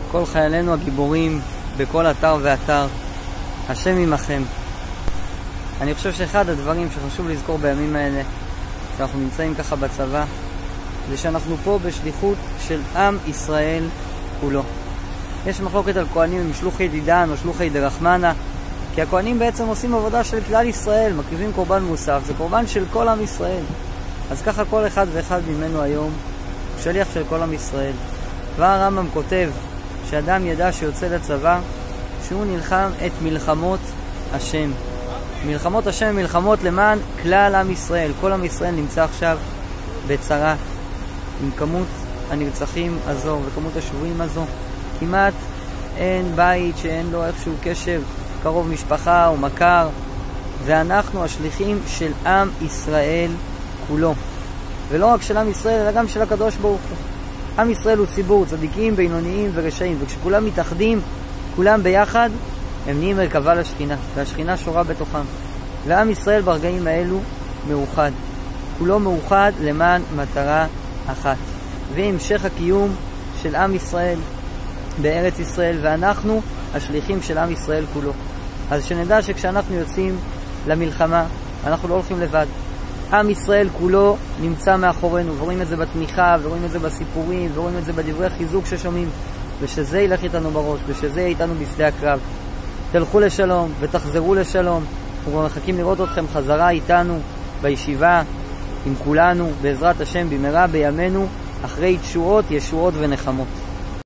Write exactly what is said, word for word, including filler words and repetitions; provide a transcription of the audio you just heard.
כל חיילינו הגיבורים בכל אתר ואתר, השם עמכם. אני חושב שאחד הדברים שחשוב לזכור בימים האלה, שאנחנו נמצאים ככה בצבא, זה שאנחנו פה בשליחות של עם ישראל כולו. יש מחלוקת על כהנים עם שלוחי דידן או שלוחי דרחמנה, כי הכהנים בעצם עושים עבודה של כלל ישראל, מקריבים קורבן מוסף, זה קורבן של כל עם ישראל. אז ככה כל אחד ואחד ממנו היום הוא שליח של כל עם ישראל. כבר הרמב"ם כותב שאדם ידע שיוצא לצבא, שהוא נלחם את מלחמות השם. מלחמות השם, מלחמות למען כלל עם ישראל. כל עם ישראל נמצא עכשיו בצרה, עם כמות הנרצחים הזו וכמות השבויים הזו. כמעט אין בית שאין לו איכשהו קשר, קרוב משפחה או מכר, ואנחנו השליחים של עם ישראל כולו. ולא רק של עם ישראל, אלא גם של הקדוש ברוך הוא. עם ישראל הוא ציבור, צדיקים, בינוניים ורשעים, וכשכולם מתאחדים, כולם ביחד, הם נהיים מרכבה לשכינה, והשכינה שורה בתוכם. ועם ישראל ברגעים האלו מאוחד. כולו מאוחד למען מטרה אחת. והמשך הקיום של עם ישראל בארץ ישראל, ואנחנו השליחים של עם ישראל כולו. אז שנדע שכשאנחנו יוצאים למלחמה, אנחנו לא הולכים לבד. עם ישראל כולו נמצא מאחורינו, ורואים את זה בתמיכה, ורואים את זה בסיפורים, ורואים את זה בדברי החיזוק ששומעים, ושזה ילך איתנו בראש, ושזה יהיה איתנו בשדה הקרב. תלכו לשלום ותחזרו לשלום. אנחנו מחכים לראות אתכם חזרה איתנו בישיבה, עם כולנו, בעזרת השם, במהרה בימינו, אחרי תשועות, ישועות ונחמות.